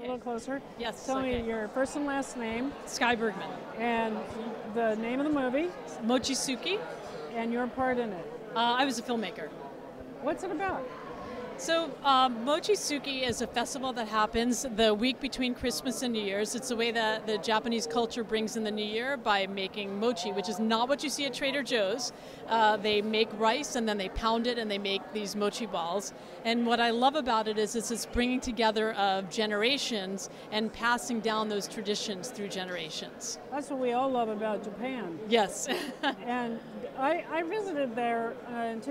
A little closer. Yes. Tell me your first and last name. Sky Bergman. And the name of the movie. Mochitsuki. And your part in it. I was a filmmaker. What's it about? So Mochitsuki is a festival that happens the week between Christmas and New Year's. It's the way that the Japanese culture brings in the New Year by making mochi, which is not what you see at Trader Joe's. They make rice and then they pound it and they make these mochi balls. And what I love about it is it's this bringing together of generations and passing down those traditions through generations. That's what we all love about Japan. Yes. And I visited there in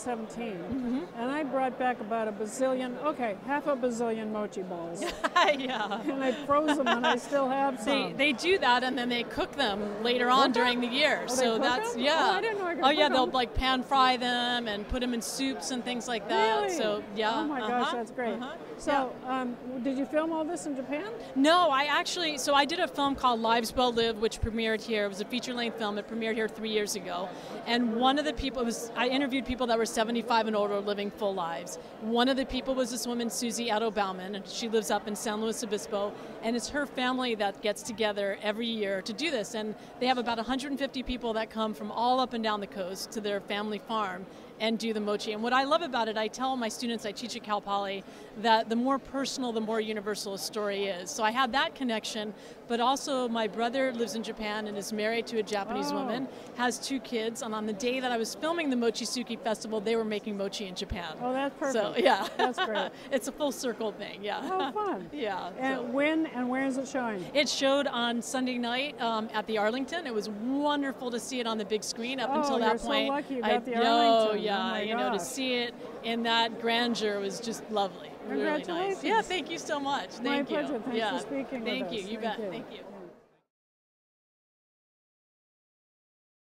2017, and I brought back about half a bazillion mochi balls. Yeah. And I froze them, and I still have some. They do that, and then they cook them later on during the year. Oh, so that's them? yeah. Oh, I didn't know I could Oh yeah, cook they'll them. like pan fry them and put them in soups and things like that. Really? So yeah. Oh my gosh, that's great. So, did you film all this in Japan? No, I did a film called Lives Well Lived, which premiered here. It was a feature-length film. It premiered here 3 years ago. And one of the people I interviewed people that were 75 and older living full lives. One of the people was this woman, Susie Otto Bauman, and she lives up in San Luis Obispo. And it's her family that gets together every year to do this. And they have about 150 people that come from all up and down the coast to their family farm and do the mochi. And what I love about it, I tell my students, I teach at Cal Poly, that the more personal, the more universal a story is. So I had that connection, but also my brother lives in Japan and is married to a Japanese woman, has 2 kids, and on the day that I was filming the Mochitsuki Festival, they were making mochi in Japan. Oh, that's perfect. So, yeah. That's great. It's a full circle thing, yeah. Oh, fun. Yeah. And so. when and where is it showing? It showed on Sunday night at the Arlington. It was wonderful to see it on the big screen up until that point. Oh, you're so lucky you got the Arlington. Yeah, oh you know, to see it in that grandeur was just lovely. Really nice. Congratulations. Yeah, thank you so much. Thank you. My pleasure. Thanks for speaking with us. Thank you. You bet. Thank you. Yeah.